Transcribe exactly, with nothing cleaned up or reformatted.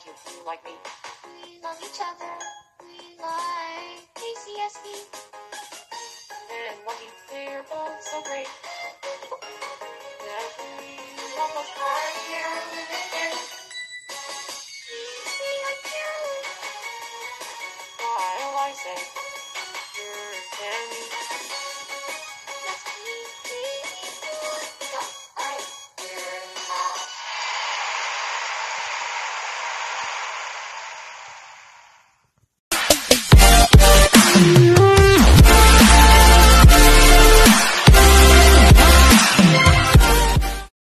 like you, you like me. We love each other. We like K C S B. And Lucky, they're both so great. That we almost right here living in. We sing like Carolyn. While I say.